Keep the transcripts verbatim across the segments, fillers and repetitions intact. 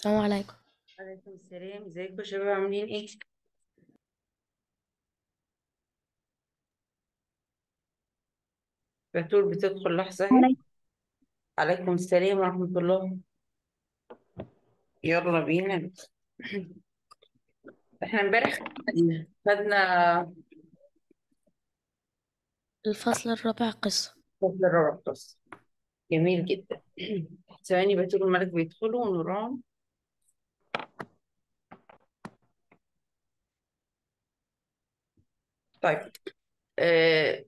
السلام عليكم. عليكم السلام، ازيكم يا شباب؟ عاملين ايه؟ بتقول بتدخل لحظة اهي. عليكم. عليكم السلام ورحمة الله. يلا بينا. احنا امبارح خدنا الفصل الرابع قصة. فصل الرابع بس. جميل جدا. ثواني، بتقول الملك بيدخلوا ونوران. طيب. آه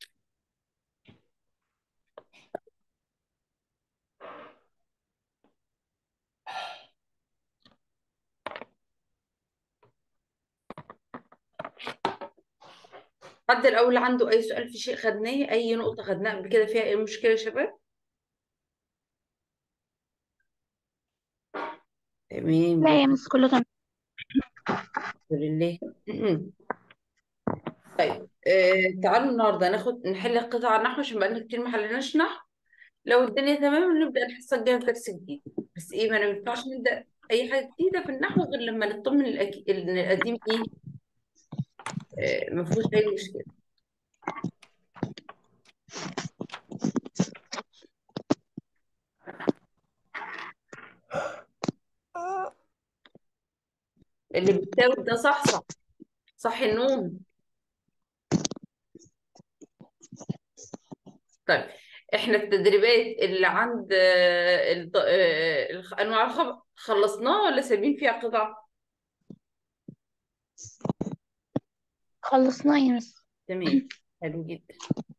حد الأول عنده أي سؤال في شيء خدناه، أي نقطة خدناها قبل كده فيها أي مشكلة يا شباب؟ تمام لا جدا. يا مس، كله تمام. الحمد لله. طيب، آه تعالوا النهارده ناخد نحل قطع النحو عشان بقالنا كتير ما حليناش نحو. لو الدنيا تمام نبدأ الحصة الجاية بدرس جديد. بس ايه، ما ينفعش نبدأ أي حاجة جديدة في النحو غير لما نطمن الأك... إن القديم ايه، آه ما فيهوش أي مشكلة. اللي بيتاوب ده صح صح صح النوم. طيب، احنا التدريبات اللي عند آه الض... آه الخ- أنواع الخبر خلصناها ولا سايبين فيها قطع؟ خلصنا يا مس. تمام. حلو جدا.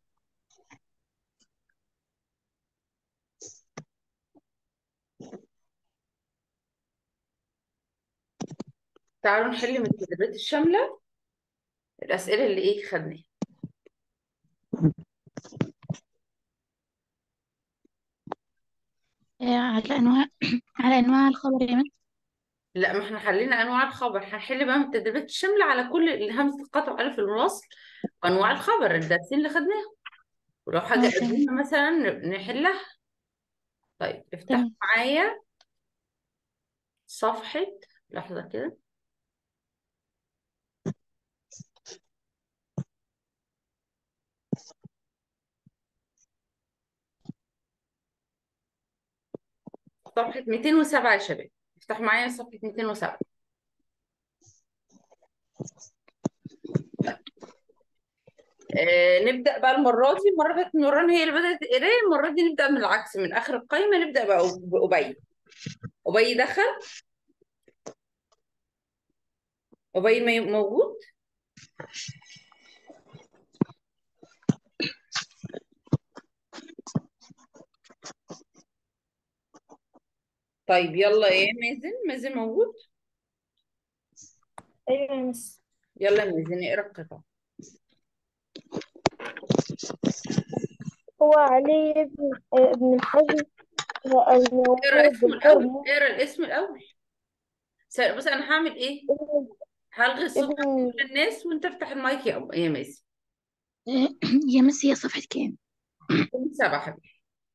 تعالوا نحل من التدريبات الشاملة الأسئلة اللي ايه خدناها. آه، على انواع على انواع الخبر يا مس. لا، ما احنا حلينا انواع الخبر، هنحل بقى من التدريبات الشامله على كل همزه القطع والف الوصل وانواع الخبر الدارسين اللي خدناها. ولو حاجه اه تمام. قديمه مثلا نحلها. طيب افتحوا تمام. معايا صفحه، لحظه كده. صفحه مئتين وسبعة يا شباب. افتحوا معايا صفحه مئتين وسبعة. آه نبدا بقى المره دي. المره اللي فاتت نوران هي اللي بدات القرايه، المره دي نبدا من العكس، من اخر القائمه نبدا بقى بأبي. أبي دخل. أبي مي- موجود. طيب يلا، ايه مازن؟ مازن موجود. ايوه يا مس. يلا يا مازن اقرا القطعه. هو علي بن آه، ابن الحزم اقرا المولود اسمه الاول، بالحرمة. اقرا الاسم الاول. س- بص انا هعمل ايه، ابن هلغي الصوت عند ابن كل الناس وانت افتح المايك يا أم- يا ماسي. آه، يا مس، هي صفحة كام؟ كل سبعة حبيبي.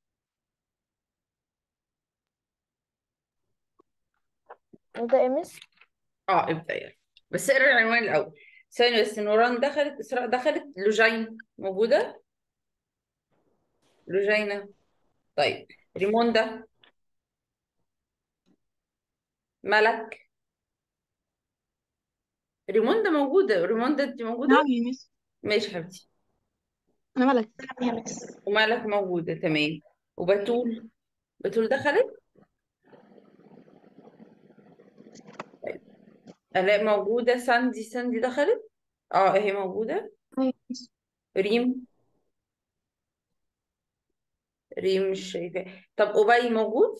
ده إمس. اه ابدا يلا. بس اقرا العنوان الاول. ثانية بس، نوران دخلت، اسراء دخلت، لوجين موجودة. لوجينة. طيب، ريموندا. ملك. ريموندا موجودة، ريموندا انت نعم موجودة. يا مس. ماشي حبيبتي. انا ملك. نعم يا مس. وملك موجودة تمام. وبتول. بتول دخلت. طيب، آلاء موجودة. ساندي، ساندي دخلت. اه اهي موجودة. أيوة يا مس. ريم. ريم مش شايفاه. طب أبي موجود.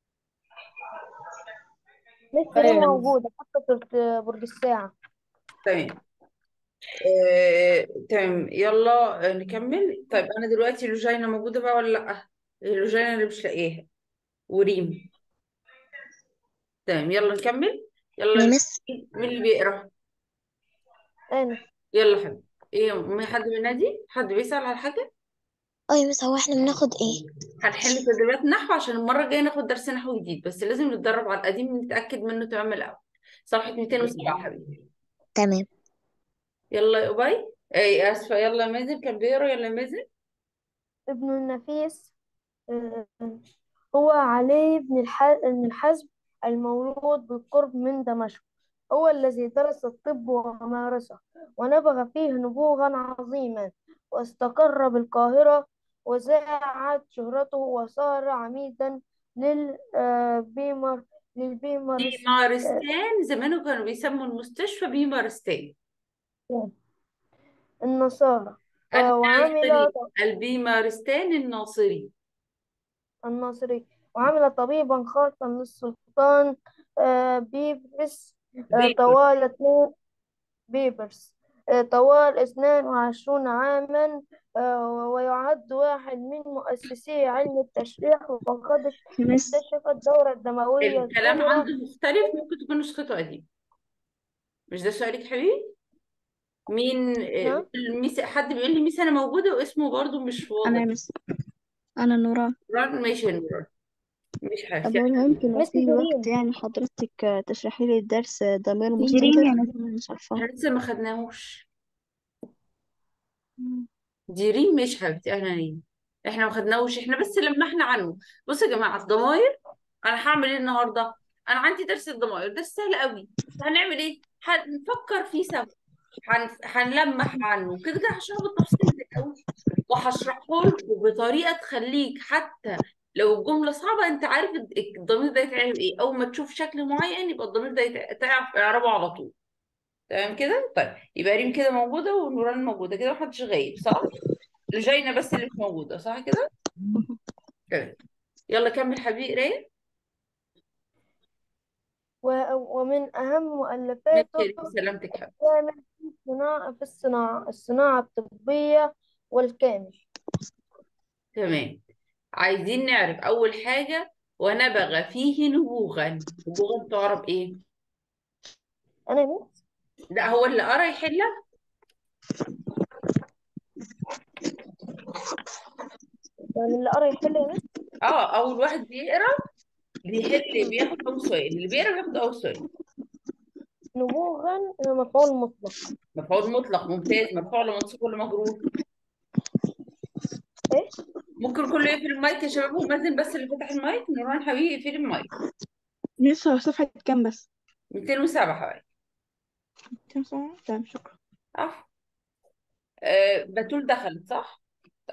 لسه هي ايوه يا مس. موجودة حتى في برج الساعة. تمام. آه، تمام يلا. آه، نكمل. طيب أنا دلوقتي لوجينا موجودة بقى ولا لأ؟ لوجينا اللي مش لاقيها. وريم. تمام يلا نكمل. يا يلا. مس. مين اللي بيقرأ؟ أنا. يلا حبيبي. ايه، ما حد بينادي؟ حد بيسأل على حاجة؟ اه يا مس، هو احنا بناخد ايه؟ هنحل تدريبات نحو عشان المرة الجاية ناخد درس نحو جديد، بس لازم نتدرب على القديم نتأكد منه تمام الأول. صفحة مئتين وسبعة يا حبيبي. تمام. يلا يا أبي. اي آسفة، يلا يا مازن كان بيقرا، يلا يا مازن. ابن النفيس آه، هو علي بن الح- بن الحزم المولود بالقرب من دمشق. هو الذي درس الطب ومارسه، ونبغ فيه نبوغا عظيما، واستقر بالقاهرة، وزاعت شهرته، وصار عميدا للبيمر للبيمرس بيمارستان، زمان كانوا بيسموا المستشفى بيمارستان. النصارى، آه، وعمل الناصري، البيمارستان الناصري. الناصري، وعمل طبيبا خاصا للسلطان آه، بيبرس آه، بيبر. طوال اثنين بيبرس آه، طوال اثنين وعشرين عاما، آه، ويعد واحد من مؤسسي علم التشريح، وقد مس اكتشف الدورة الدموية الكلام الكبرى. عنده مختلف، ممكن تكون نسخته قديمة. مش ده سؤالك حبيبي؟ مين آه، نعم. ميس، حد بيقول لي ميس انا موجودة واسمه برضو مش أنا واضح. يا مس، أنا نوران. نوران، ماشي يا نوران. مش طب حاجة. هو ممكن لو مس في وقت جرين يعني حضرتك آه، تشرحي لي الدرس آه، ضمير جرين مستتر؟ يعني. أنا مش عارفة. احنا لسه ما خدناهوش. مم. دي ريم مش حبيبتي، انا ريم. احنا ما خدناهوش، احنا بس لمحنا عنه. بصوا يا جماعة، الضماير انا هعمل ايه النهارده؟ انا عندي درس الضمائر، درس سهل قوي. هنعمل ايه؟ هنفكر فيه سوا. هن... هنلمح عنه كده كده، هشرحه بالتفصيل قوي، وهشرحه لكم بطريقه تخليك حتى لو الجمله صعبه انت عارف الد- الضمير ده يتعرف ايه. اول ما تشوف شكل معين يبقى الضمير ده يتع- تعرف اعرابه على طول. تمام كده؟ طيب يبقى ريم كده موجوده ونوران موجوده كده، محدش غايب صح؟ جاينا بس اللي مش موجوده صح كده؟ تمام. يلا كمل حبيبي قرايه. و- ومن أهم مؤلفاته ماشي سلامتك حبيبي. كانت في الصناعة في الصناعة الصناعة الطبية والكامل. تمام. عايزين نعرف أول حاجة، ونبغ فيه نبوغا. نبوغا تعرف إيه؟ أنا مين؟ لا هو اللي قرا يحلها. يعني اللي قرا يحل يا مس. اه، أول واحد بيقرا بيحل، بياخد أول سؤال، اللي بيقرا بياخد أول سؤال. نبوغا مفعول مطلق. مفعول مطلق، ممتاز. مرفوع ولا منصوب ولا مجرور؟ إيه؟ ممكن كله يقفل المايك يا شباب، ومازن بس اللي فتح المايك. نوران حبيبي اقفل المايك. مس هو صفحة كام بس؟ مئتين وسبعة حبايبي. كام صفحة؟ تمام شكرا. صح. آه بتول دخلت صح؟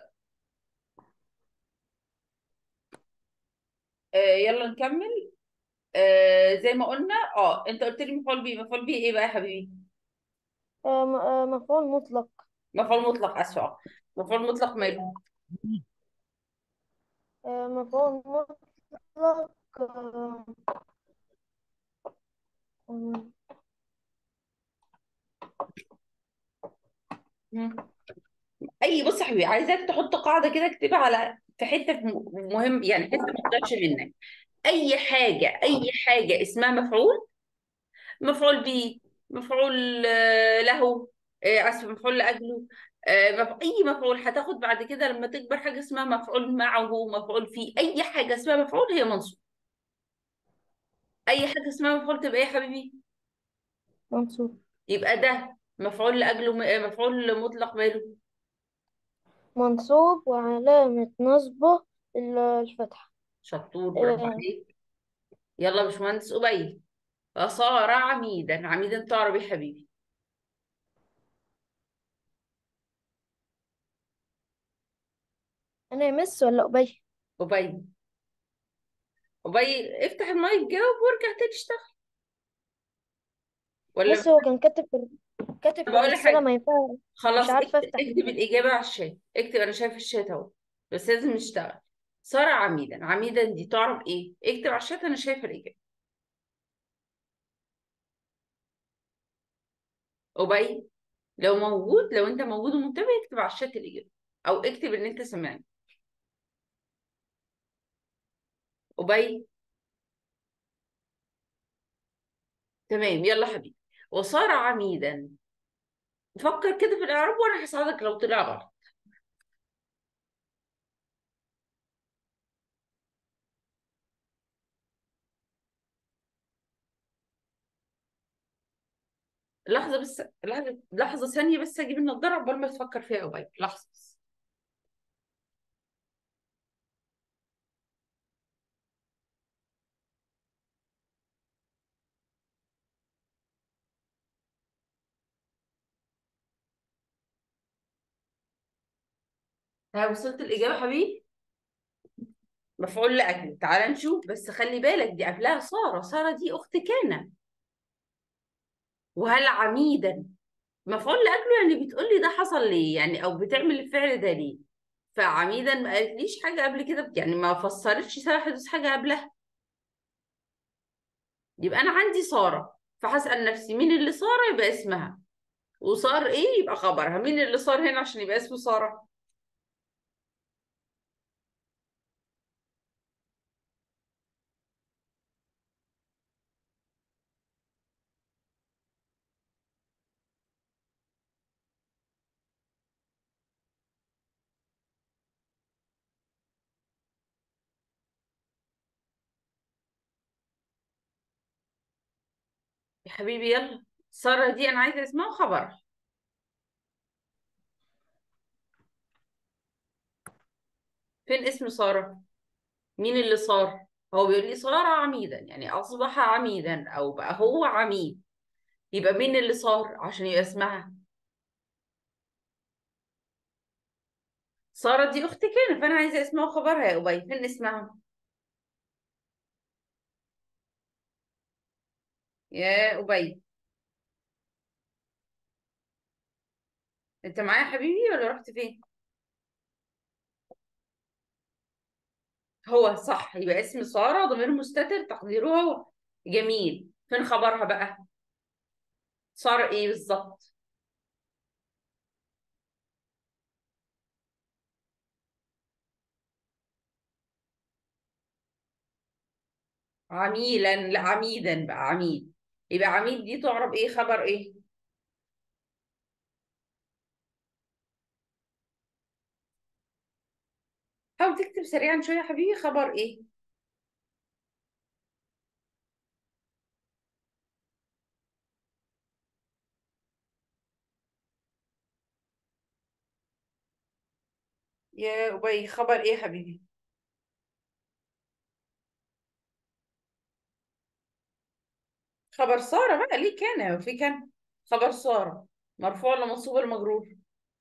آه يلا نكمل. آه زي ما قلنا، اه انت قلت لي مفعول بيه. مفعول بيه ايه بقى يا حبيبي؟ آه م- آه مفعول مطلق. مفعول مطلق، اسفه. مفعول مطلق ماله؟ آه مفعول مطلق. آه آه، مم. اي بص يا حبيبي، عايزاك تحط قاعده كده، اكتبها على في حته م- مهم، يعني حته ما تضيعش منك. اي حاجه، اي حاجه اسمها مفعول، مفعول به، مفعول آه، له، آه، اسف مفعول لاجله، آه، مف- اي مفعول هتاخد بعد كده لما تكبر حاجه اسمها مفعول معه، مفعول فيه. اي حاجه اسمها مفعول هي منصوب. اي حاجه اسمها مفعول تبقى ايه يا حبيبي؟ منصوب. يبقى ده مفعول لاجله، م- آه، مفعول مطلق ماله؟ منصوب، وعلامة نصبه ال- الفتحة. شطور، برافو آه عليك. يلا يا باشمهندس أبي. فصار عميدا. عميدا تعرف إيه يا حبيبي؟ أنا يا مس ولا أبي؟ أبي. أبي افتح المايك، جاوب وارجع تاني اشتغل. ولا مس هو كان كاتب في كاتب في بقول لك الرسالة حاجة. ما ينفع. مش خلاص عارفة اكتب, أفتح اكتب المايك. الإجابة على الشات. اكتب، أنا شايف الشات أهو. بس لازم نشتغل. صار عميدا. عميدا دي تعرف إيه؟ اكتب على الشات، أنا شايفة الإجابة. أبي لو موجود، لو أنت موجود ومنتبه اكتب على الشات الإجابة، أو اكتب إن أنت سمعني. أبي. تمام يلا حبيبي. وصار عميدا. فكر كده في الإعراب وأنا هساعدك لو طلع غلط. لحظة بس، لحظة لحظة ثانية بس أجيب النضارة قبل ما تفكر فيها يا أبي، لحظة بس. ها وصلت الإجابة حبيبي؟ مفعول لأجل. تعالى نشوف، بس خلي بالك دي قبلها سارة، سارة دي أخت كان. وهل عميدا مفعول لأجله، يعني بتقولي ده حصل ليه يعني، أو بتعمل الفعل ده ليه. فعميدا ما قالتليش حاجة قبل كده، يعني ما فسرتش سبب حدوث حاجة قبلها. يبقى أنا عندي سارة، فهسأل نفسي مين اللي سارة يبقى اسمها، وصار إيه يبقى خبرها. مين اللي صار هنا عشان يبقى اسمه سارة؟ يا حبيبي يلا، سارة دي أنا عايزة اسمها وخبرها. فين اسم سارة؟ مين اللي صار؟ هو بيقول لي صار عميدا، يعني أصبح عميدا أو بقى هو عميد. يبقى مين اللي صار عشان يبقى اسمها؟ سارة دي أختي كده، فأنا عايزة اسمها وخبرها يا أبي. فين اسمها؟ يا أبي أنت معايا يا حبيبي ولا رحت فين؟ هو صح، يبقى اسم سارة ضمير مستتر تقديره هو. جميل. فين خبرها بقى؟ صار إيه بالظبط؟ عميلا، لا عميدا بقى، عميد. يبقى عميد دي تعرب إيه، خبر إيه؟ حاول تكتب سريعا شوية يا حبيبي، خبر إيه؟ يا أبي خبر إيه يا حبيبي؟ خبر سارة بقى، ليه كان وفي كان. خبر سارة مرفوع ولا منصوب ولا مجرور؟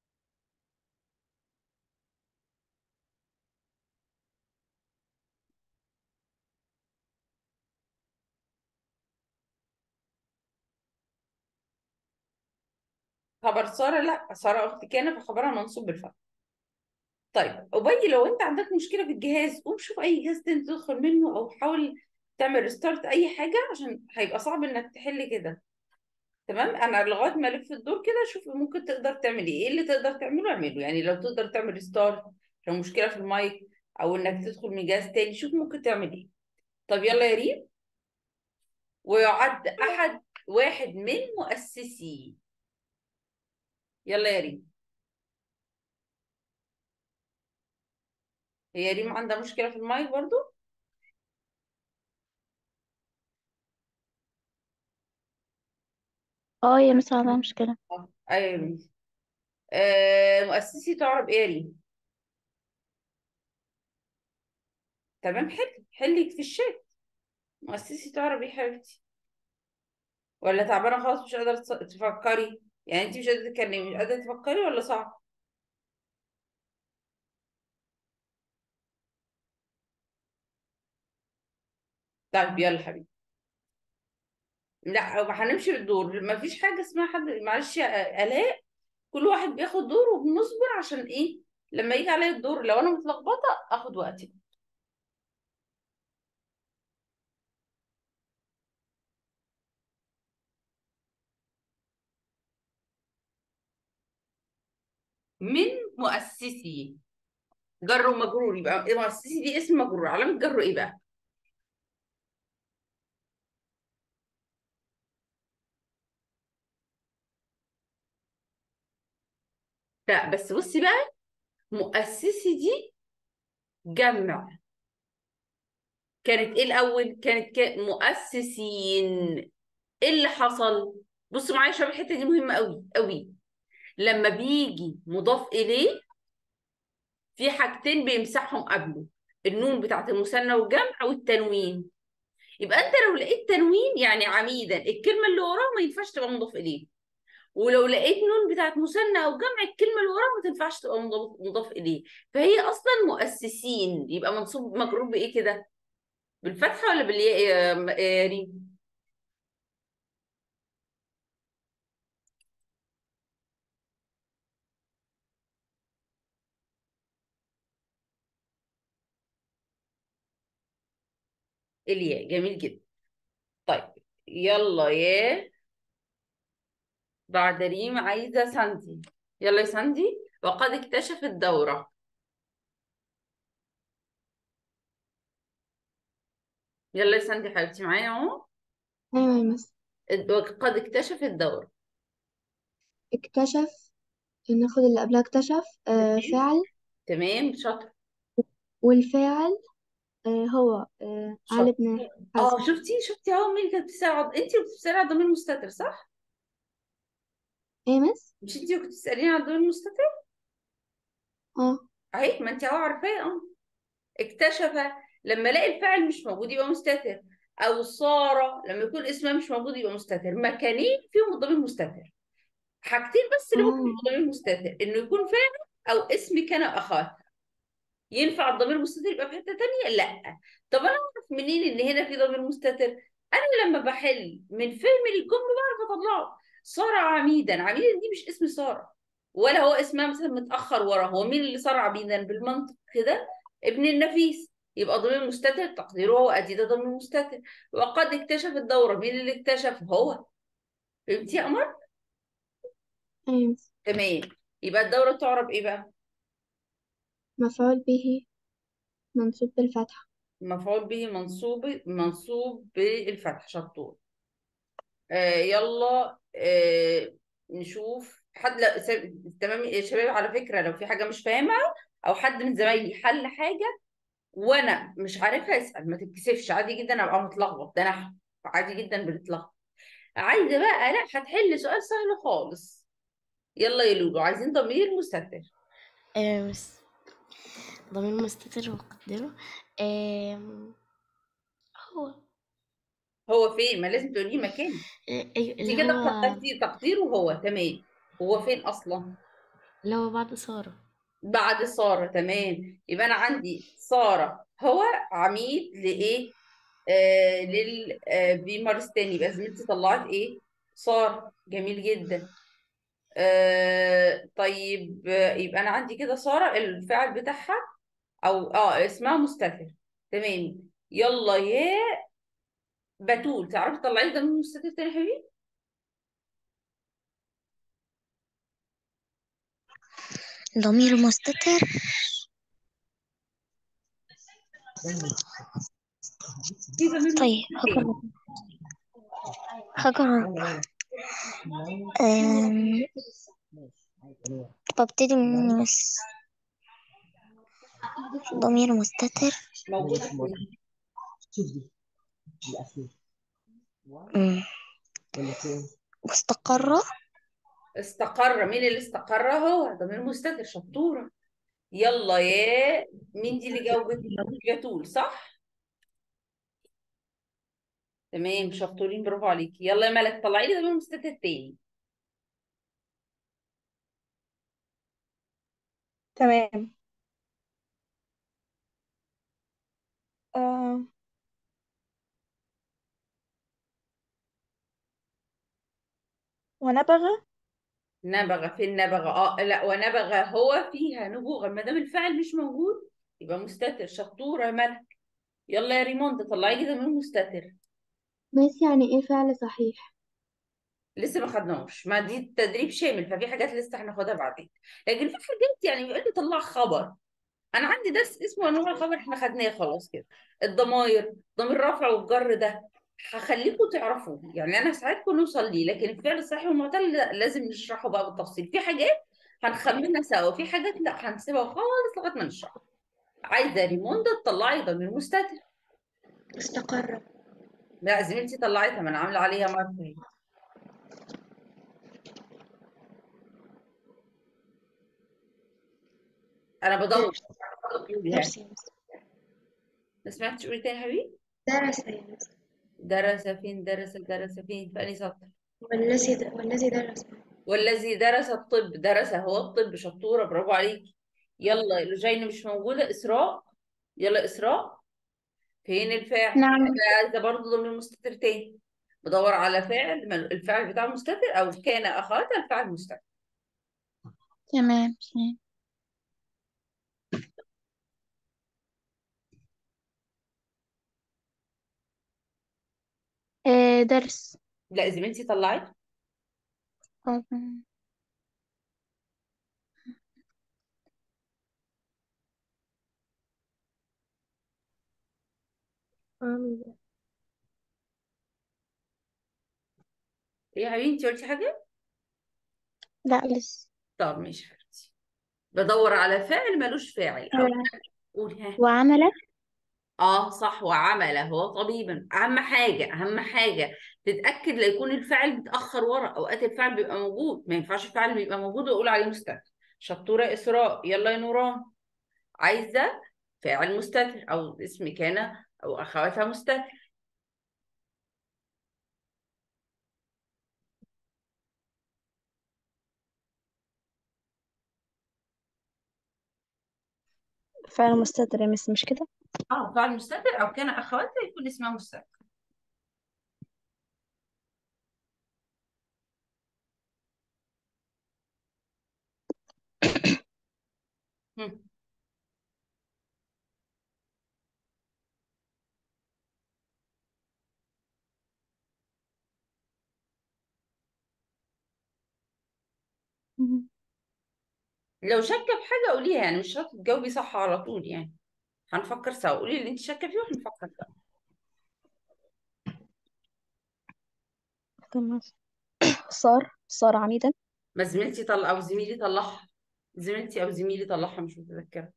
خبر سارة، لا سارة أخت كان فخبرها منصوب بالفعل. طيب أبي، لو أنت عندك مشكلة في الجهاز قوم شوف أي جهاز تاني تدخل منه، أو حاول تعمل ريستارت أي حاجة، عشان هيبقى صعب إنك تحل كده. تمام، أنا لغاية ما ألف الدور كده شوف ممكن تقدر تعمل إيه، إيه اللي تقدر تعمله اعمله. يعني لو تقدر تعمل ريستارت، لو مشكلة في المايك، أو إنك تدخل من جهاز تاني، شوف ممكن تعمل إيه. طب يلا يا ريم. ويعد أحد واحد من مؤسسي. يلا يا ريم. هي ريم عندها مشكلة في المايك برضو؟ اه يا مس عندها مشكلة. اه ايوه يا ريم. آه مؤسسي تعرف ايه يا ريم؟ تمام، حل حلك في الشات. مؤسسي تعرف ايه حبيبتي؟ ولا تعبانة خلاص مش قادرة تص- تفكري؟ يعني انت مش قادرة تتكلمي، مش قادرة تفكري ولا صعب؟ طيب يلا حبيبي. لا هو هنمشي بالدور، ما فيش حاجة اسمها حد، معلش يا آلاء. كل واحد بياخد دور وبنصبر، عشان ايه؟ لما يجي عليا الدور لو انا متلخبطة اخد وقتي. من مؤسسي، جر ومجرور، يبقى إيه مؤسسي دي اسم مجرور، علامة جره ايه بقى؟ لا بس بصي بقى، مؤسسي دي جمع. كانت ايه الاول؟ كانت ك- مؤسسين. ايه اللي حصل؟ بصوا معايا يا شباب، الحته دي مهمه قوي قوي. لما بيجي مضاف اليه في حاجتين بيمسحهم قبله، النون بتاعت المثنى والجمع والتنوين. يبقى انت لو لقيت تنوين يعني عميدا، الكلمه اللي وراه ما ينفعش تبقى مضاف اليه. ولو لقيت نون بتاعت مثنى او جمع، الكلمه اللي وراها ما تنفعش تبقى مضاف مضاف اليه. فهي اصلا مؤسسين، يبقى منصوب مجرور بايه كده؟ بالفتحه ولا بالياء يا يا ريم؟ الياء. جميل جدا. طيب يلا يا بعد ريم عايزه ساندي. يلا يا ساندي. وقد اكتشف الدوره. يلا يا ساندي حبيبتي معايا اهو. أيوة يا مس. قد اكتشف الدوره. اكتشف، ناخد اللي قبلها اكتشف. آه تمام. فعل. تمام شاطر. والفاعل آه هو آه علي شاطر. بن حزم. اه شفتي شفتي اهو، مين كانت بتسأل؟ انت اللي بتسألي على الضمير المستتر صح؟ ايه يا مس؟ مش انت اللي كنت بتسأليني على الضمير المستتر؟ اه. اهي ما انت اهو عارفاه اه. اكتشف لما الاقي الفاعل مش موجود يبقى مستتر، او سارة لما يكون اسمها مش موجود يبقى مستتر. مكانين فيهم الضمير المستتر. حاجتين بس اللي ممكن اه. يبقوا الضمير المستتر، انه يكون فاعل او اسم كان اخاه. ينفع الضمير المستتر يبقى في حتة تانية؟ لا. طب انا اعرف منين ان هنا في ضمير مستتر؟ انا لما بحل من فهم الجمله بعرف اطلعه. ساره عميدا، عميدا دي مش اسم ساره، ولا هو اسمها مثلا متاخر ورا. هو مين اللي ساره عميدا بالمنطق كده؟ ابن النفيس. يبقى ضمير مستتر تقديره هو، ادي ده ضمير مستتر. وقد اكتشف الدوره، مين اللي اكتشف؟ هو. فهمتي يا قمر؟ أيوة يا مس. تمام. يبقى الدوره تعرب ايه بقى؟ مفعول به منصوب بالفتحة. مفعول به منصوب منصوب بالفتح. شطور. آه يلا آه نشوف حد. لا س- تمام يا شباب، على فكرة لو في حاجة مش فاهمها أو حد من زمايلي حل حاجة وأنا مش عارفها اسأل، ما تتكسفش. عادي جدا أبقى متلخبط، ده نحو عادي جدا بنتلخبط. عايزة بقى لا هتحل سؤال سهل خالص. يلا يا لولو، عايزين ضمير مستتر. آه بس ضمير مستتر وقدره. آم، هو هو فين؟ ما لازم تقولي مكان. آه، أيوة انت اللي كده هو قدرتي تقديره هو. تمام. هو فين أصلا؟ اللي هو بعد سارة. بعد سارة. تمام. يبقى أنا عندي سارة هو عميد لإيه؟ آه لل آه بمارستاني. يبقى زميلتي طلعت إيه؟ سارة. جميل جدا. آه طيب آه يبقى أنا عندي كده سارة الفعل بتاعها أو آه اسمها مستتر. تمام. يلا يا بتول، تعرفي تطلعي ده من مستتر تاني يا حبيبي؟ ضمير مستتر. في ضمير طيب مستتر تاني. هجرب هجرب. أم... ببتدي من بس. ضمير مستتر. موجودة فين؟ أم، مستقرة. استقر. مين اللي استقر؟ هو ضمير مستتر. شطورة. يلا يا مين دي اللي جاوبت؟ جاتول صح؟ تمام شطورين، برافو عليكي. يلا يا ملك طلعي لي ضمير مستتر تاني. تمام. آه. ونبغ. نبغة. فين نبغة؟ اه لا، ونبغة هو فيها نبوغة. ما دام الفاعل مش موجود يبقى مستتر. شطورة يا ملك. يلا يا ريموند طلعي لي ضمير مستتر. بس يعني ايه فعل صحيح؟ لسه ما خدناش، ما دي تدريب شامل، ففي حاجات لسه هناخدها بعدين. لكن في حاجات يعني بيقول لي طلع خبر. انا عندي درس اسمه انواع الخبر، احنا خدناه خلاص كده. الضماير، ضمير الرفع والجر ده هخليكم تعرفوه، يعني انا ساعدكم نوصل ليه. لكن الفعل الصحيح والمعتل لا، لازم نشرحه بقى بالتفصيل. في حاجات هنخمنها سوا، في حاجات لا هنسيبها خالص لغايه ما نشرح. عايزه ريموندا تطلعي ضمير مستتر. استقر. لا زميلتي طلعتها، ما انا عامله عليها مارك اهي. انا بدور. درس قولي ها. درس يا مس. ما سمعتش، قولي تاني يا حبيبي. درس يا مس. درس فين؟ درس درس فين؟ في أنهي سطر؟ والذي د- والذي درس. والذي درس الطب. درس هو الطب. شطورة، برافو عليكي. يلا لجين مش موجودة. إسراء. يلا إسراء. فين الفاعل؟ نعم. يبقى ده برضه ضمير مستتر تاني. بدور على فاعل، من- الفاعل بتاعه مستتر، أو كان أخواتها الفاعل مستتر. تمام تمام. آه درس. لا زميلتي طلعت. طبعا. عامل إيه يا حبيبي، أنت قلتي حاجة؟ لا لسه. طب ماشي يا حبيبتي. بدور على فاعل ملوش فاعل، أو آه قولي ها. وعمل. اه صح، وعمل هو طبيبا. اهم حاجه اهم حاجه تتاكد لا يكون الفاعل متاخر ورا. اوقات الفاعل بيبقى موجود، ما ينفعش الفاعل بيبقى موجود واقول عليه مستتر. شطوره اسراء. يلا يا نوران. عايزه فاعل مستتر او اسم كان او اخواتها مستتر. فعل مستتر يا مس، مش كده؟ اه فاعل مستتر او كان اخواتها يكون اسمها مستتر. هم. مم. لو شاكه في حاجه قوليها، يعني مش شرط تجاوبي صح على طول يعني. هنفكر سوا. قولي اللي انت شاكه فيه وهنفكر سوا. تمام. صار صار عميدا. ما زميلتي طلع او زميلي طلعها. زميلتي او زميلي طلعها، مش متذكره.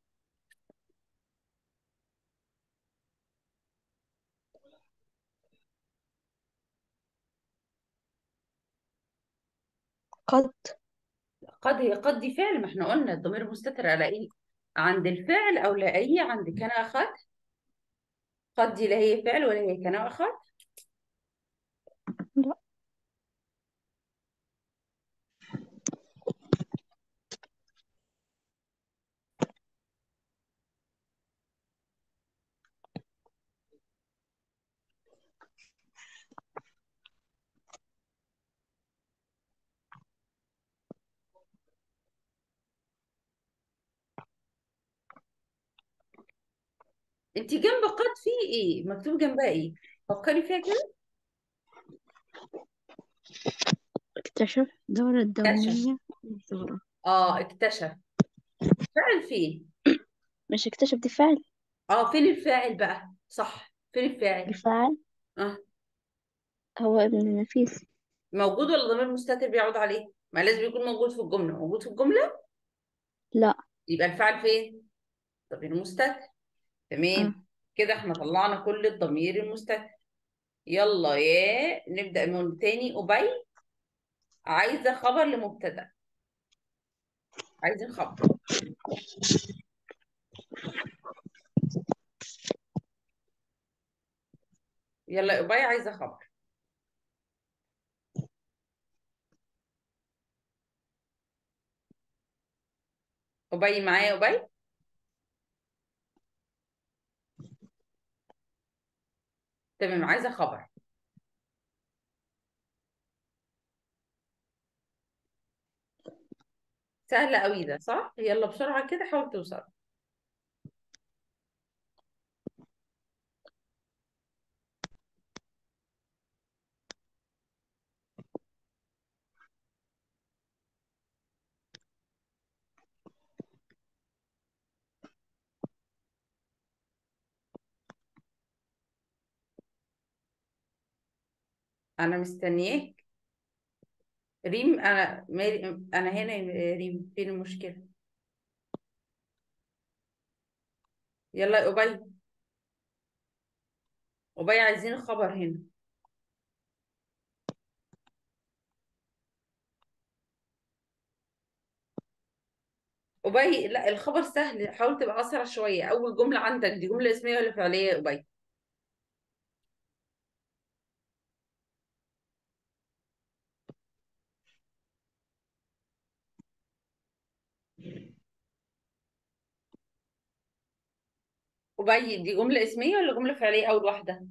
قد. قد. هي قد دي فعل، ما احنا قلنا الضمير مستتر الاقيه عند الفعل او لاقيه عند كان اخات. قد دي لا هي فعل ولا هي كان اخات. لا. انت جنب قد في ايه مكتوب جنبها ايه؟ فكري فيها كده. اكتشف دورة اكتشف. الدورية الصغرى. اه اكتشف. فعل فين؟ مش اكتشف دي فعل. اه فين الفاعل بقى؟ صح، فين الفاعل؟ الفاعل اه هو ابن النفيس. موجود ولا ضمير مستتر بيعود عليه؟ ما لازم يكون موجود في الجمله. موجود في الجمله لا. يبقى الفعل فين؟ ضمير مستتر. اه. تمام. كده احنا طلعنا كل الضمير المستتر. يلا يا نبدأ من تاني. أبي عايزة خبر لمبتدأ. عايزين خبر. يلا يا أبي عايزة خبر. أبي معايا يا أبي؟ تمام، عايزة خبر. سهلة قوي ده صح؟ يلا بسرعة كده حاول توصل. أنا مستنياك. ريم أنا ماري. أنا هنا يا ريم، فين المشكلة؟ يلا يا أبي. أبي عايزين الخبر هنا. أبي لا، الخبر سهل، حاول تبقى أسرع شوية. أول جملة عندك دي جملة اسمية ولا فعلية يا أبي؟ أبي دي جملة اسمية ولا جملة فعلية أول واحدة؟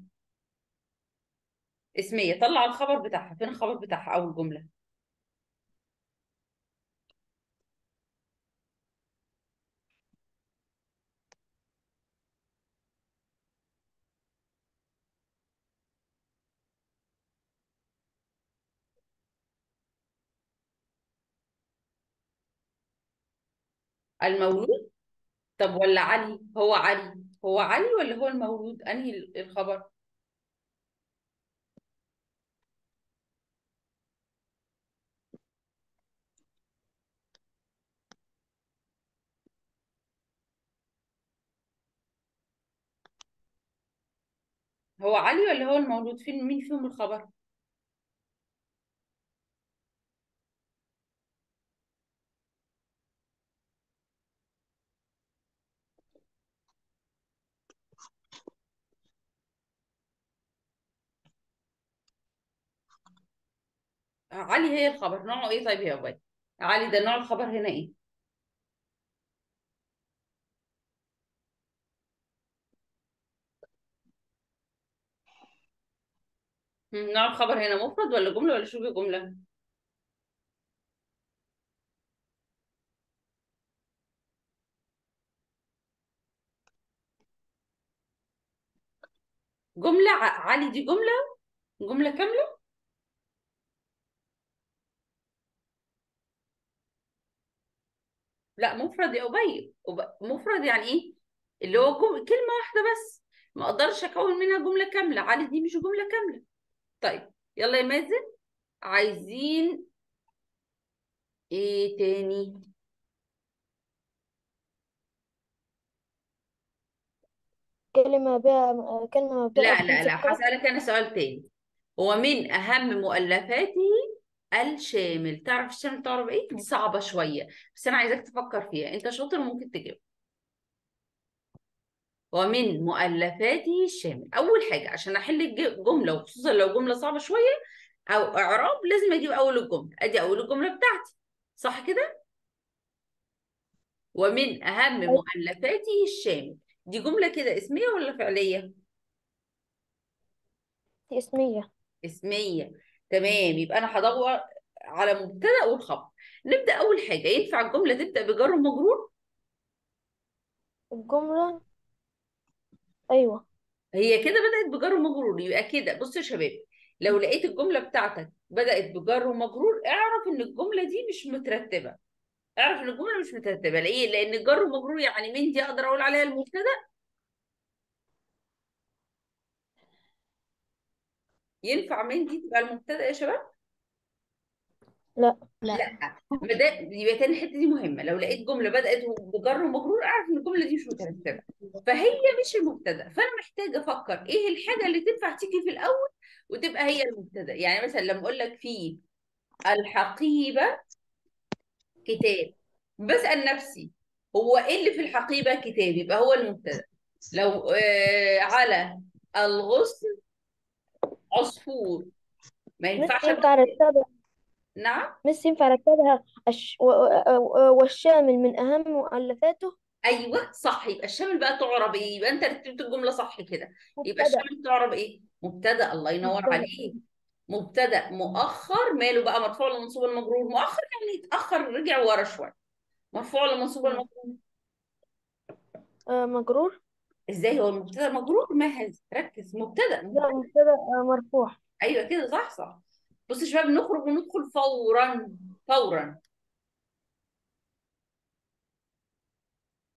اسمية. طلع الخبر بتاعها، فين الخبر بتاعها أول جملة؟ المولود. طب ولا علي؟ هو علي، هو علي ولا هو المولود؟ أنهي ال- الخبر؟ هو علي ولا هو المولود؟ فين مين فيهم الخبر؟ علي هي الخبر. نوعه ايه طيب يا أبي؟ علي ده نوع الخبر هنا ايه؟ مم، نوع الخبر هنا مفرد ولا جملة ولا شبه جملة؟ جملة. ع- علي دي جملة، جملة كاملة. لا مفرد يا أبي. أب- مفرد يعني ايه؟ اللي هو جم... كلمة واحدة بس، ما اقدرش اكون منها جملة كاملة. علي دي مش جملة كاملة. طيب يلا يا مازن، عايزين ايه تاني؟ كلمة بها كلمة بتبقى لا لا بتمسك لا، حرف. هسألك انا سؤال تاني. هو من اهم مؤلفاته الشامل. تعرف الشامل تعرف ايه؟ دي صعبة شوية بس انا عايزاك تفكر فيها، انت شاطر وممكن تجاوب. ومن مؤلفاته الشامل. اول حاجة عشان احل الج- جملة، وخصوصا لو جملة صعبة شوية او اعراب، لازم اجيب اول الجملة. ادي اول الجملة بتاعتي، صح كده؟ ومن اهم مؤلفاته الشامل. دي جملة كده اسمية ولا فعلية؟ دي اسمية. اسمية. تمام، يبقى انا هدور على مبتدأ والخبر. نبدأ اول حاجة، ينفع الجملة تبدأ بجر ومجرور؟ الجملة أيوة. هي كده بدأت بجر ومجرور، يبقى كده بصوا يا شباب، لو لقيت الجملة بتاعتك بدأت بجر ومجرور اعرف ان الجملة دي مش مترتبة. اعرف ان الجملة مش مترتبة. ليه؟ لان الجر ومجرور يعني من دي اقدر اقول عليها المبتدأ. ينفع من دي تبقى المبتدأ يا شباب؟ لا. لا. لا. ما ده يبقى تاني الحته دي مهمه. لو لقيت جمله بدات بجر ومجرور اعرف ان الجمله دي مش مترتبه، فهي مش المبتدا. فانا محتاجه افكر ايه الحاجه اللي تنفع تيجي في الاول وتبقى هي المبتدا. يعني مثلا لما اقول لك في الحقيبه كتاب، بسال نفسي هو ايه اللي في الحقيبه كتاب، يبقى هو المبتدا. لو آه على الغصن عصفور، ما مش ينفعش ينفع أقول- أرتبها نعم. مش ينفع أرتبها الش... و... و... والشامل من أهم مؤلفاته ايوه صح، يبقى الشامل بقى تعرب ايه؟ يبقى انت رتبت الجمله صح كده. يبقى مبتدأ. الشامل تعرب ايه؟ مبتدا. الله ينور مبتدأ. عليك. مبتدا مؤخر. ماله بقى؟ مرفوع ولا منصوب ولا مجرور؟ مؤخر يعني اتاخر، رجع ورا شويه. مرفوع ولا منصوب ولا مم. مجرور؟ آه مجرور. ازاي هو المبتدا مجرور؟ ما هذا، ركز. مبتدا لا، مبتدا. مبتدأ آه مرفوع. ايوه كده صح صح. بص يا شباب، نخرج وندخل فورا. فورا.